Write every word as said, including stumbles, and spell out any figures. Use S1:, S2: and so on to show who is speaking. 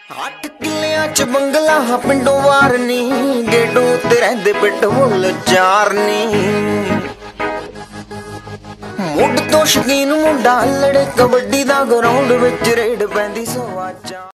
S1: ਅੱਠ ਕਿੱਲਿਆਂ ਚ ਬੰਗਲਾ ਪਿੰਡੋਂ ਵਾਰ ਨੀ, ਗੇਡੂ ਤੇ ਰਹਿੰਦੇ ਪਿੱਟ ਮੁੱਲ ਚਾਰ ਨੀ। ਮੁੱਢ ਤੋਂ ਸ਼ਕੀਨ ਮੁੰਡਾ ਲੜੇ ਕਬੱਡੀ ਦਾ ਗਰਾਊਂਡ ਵਿੱਚ ਰੇਡ ਪੈਂਦੀ ਸਵਾਜਾਂ।